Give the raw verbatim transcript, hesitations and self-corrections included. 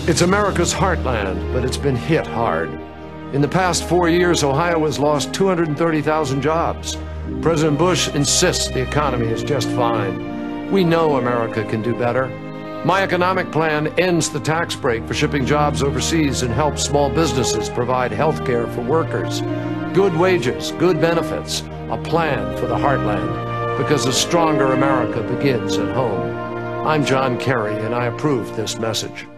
It's America's heartland, but it's been hit hard. In the past four years, Ohio has lost two hundred thirty thousand jobs. President Bush insists the economy is just fine. We know America can do better. My economic plan ends the tax break for shipping jobs overseas and helps small businesses provide health care for workers. Good wages, good benefits, a plan for the heartland, because a stronger America begins at home. I'm John Kerry, and I approve this message.